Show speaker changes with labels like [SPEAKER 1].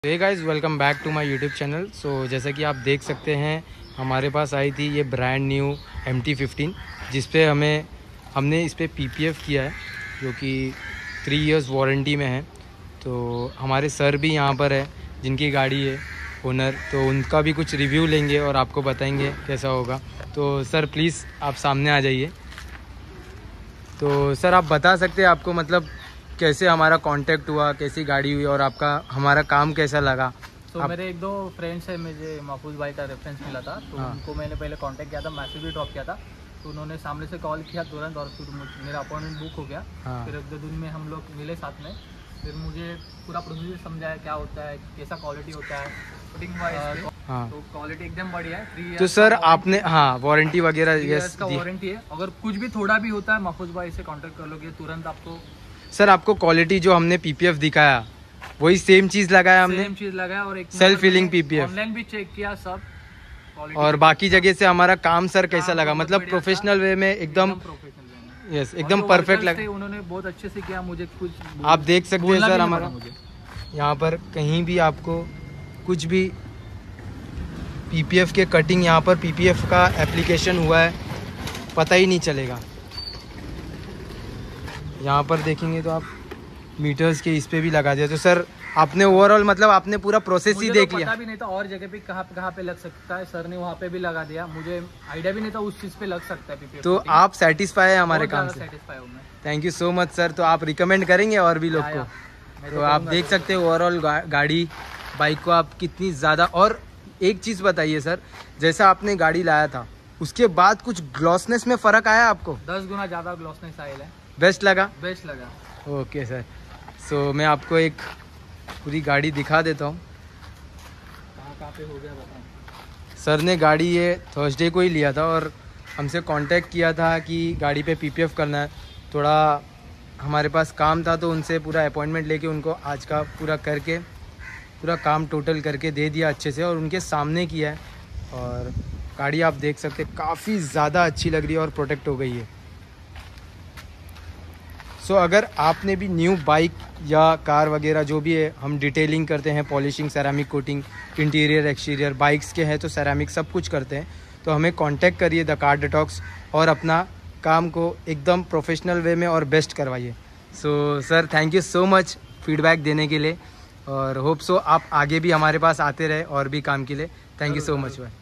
[SPEAKER 1] Hey guys, welcome back to my YouTube channel. So जैसा कि आप देख सकते हैं, हमारे पास आई थी ये ब्रांड न्यू MT-15 जिस पे हमने इस पर PPF किया है, जो कि 3 इयर्स वारंटी में है। तो हमारे सर भी यहाँ पर है जिनकी गाड़ी है ओनर, तो उनका भी कुछ रिव्यू लेंगे और आपको बताएंगे कैसा होगा। तो सर प्लीज़ आप सामने आ जाइए। तो सर आप बता सकते हैं आपको मतलब कैसे हमारा कांटेक्ट हुआ, कैसी गाड़ी हुई और आपका हमारा काम कैसा लगा?
[SPEAKER 2] तो मेरे एक दो फ्रेंड्स हैं, मुझे महफूज भाई का रेफरेंस मिला था, तो उनको मैंने पहले कांटेक्ट किया था, मैसेज भी ड्रॉप किया था। तो उन्होंने सामने से कॉल किया तुरंत और फिर मेरा अपॉइंटमेंट बुक हो गया। फिर एक दो दिन में हम लोग मिले साथ में, फिर मुझे पूरा प्रोसीजर समझाया क्या होता है, कैसा क्वालिटी होता है फिटिंग वाइज। तो क्वालिटी एकदम बढ़िया है। 3
[SPEAKER 1] तो सर आपने वारंटी वगैरह
[SPEAKER 2] यस का वारंटी है। अगर कुछ भी थोड़ा भी होता है महफूज भाई से कांटेक्ट कर लोगे तुरंत आपको।
[SPEAKER 1] सर आपको क्वालिटी जो हमने PPF दिखाया वही सेम चीज लगाया हमने?
[SPEAKER 2] सेम चीज लगाया और एक
[SPEAKER 1] सेल्फ फिलिंग PPF
[SPEAKER 2] ऑनलाइन भी चेक किया सब।
[SPEAKER 1] और बाकी जगह से हमारा काम सर कैसा लगा? मतलब प्रोफेशनल वे में एकदम यस एकदम परफेक्ट लगा।
[SPEAKER 2] उन्होंने बहुत अच्छे से किया, मुझे कुछ
[SPEAKER 1] आप देख सकते हैं सर हमारा यहाँ पर कहीं भी आपको कुछ भी PPF के कटिंग, यहाँ पर PPF का एप्लीकेशन हुआ है पता ही नहीं चलेगा। यहाँ पर देखेंगे तो आप मीटर्स के इस पे भी लगा दिया। तो सर आपने ओवरऑल मतलब आपने पूरा प्रोसेस ही देख लिया?
[SPEAKER 2] पता भी नहीं था और जगह पे कहाँ पे लग सकता है, सर ने वहाँ पे भी लगा दिया। मुझे आइडिया भी नहीं था उस चीज़ पे लग सकता है PPF।
[SPEAKER 1] तो आप सेटिस्फाई है हमारे काम से?
[SPEAKER 2] सेटिस्फाई हूँ मैं।
[SPEAKER 1] Thank you so much sir. तो आप रिकमेंड करेंगे और भी लोग को? तो आप देख सकते हैं ओवरऑल गाड़ी बाइक को आप कितनी ज़्यादा। और एक चीज़ बताइए सर, जैसा आपने गाड़ी लाया था उसके बाद कुछ ग्लॉसनेस में फ़र्क आया आपको?
[SPEAKER 2] 10 गुना ज़्यादा ग्लॉसनेस आया है।
[SPEAKER 1] बेस्ट लगा?
[SPEAKER 2] बेस्ट लगा।
[SPEAKER 1] Okay sir. सो मैं आपको एक पूरी गाड़ी दिखा देता हूँ।
[SPEAKER 2] कहाँ पे हो गया बताओ।
[SPEAKER 1] सर ने गाड़ी ये थर्सडे को ही लिया था और हमसे कांटेक्ट किया था कि गाड़ी पे PPF करना है। थोड़ा हमारे पास काम था तो उनसे पूरा अपॉइंटमेंट लेके उनको आज का पूरा करके पूरा काम टोटल करके दे दिया अच्छे से और उनके सामने किया है। और गाड़ी आप देख सकते हैं काफ़ी ज़्यादा अच्छी लग रही है और प्रोटेक्ट हो गई है। सो अगर आपने भी न्यू बाइक या कार वगैरह जो भी है, हम डिटेलिंग करते हैं, polishing, ceramic coating, interior exterior, bikes के हैं तो सेरामिक सब कुछ करते हैं। तो हमें कांटेक्ट करिए द कार डिटॉक्स और अपना काम को एकदम प्रोफेशनल वे में और बेस्ट करवाइए। So sir thank you so much feedback देने के लिए और होप सो आप आगे भी हमारे पास आते रहे और भी काम के लिए। थैंक यू सो मच भाई।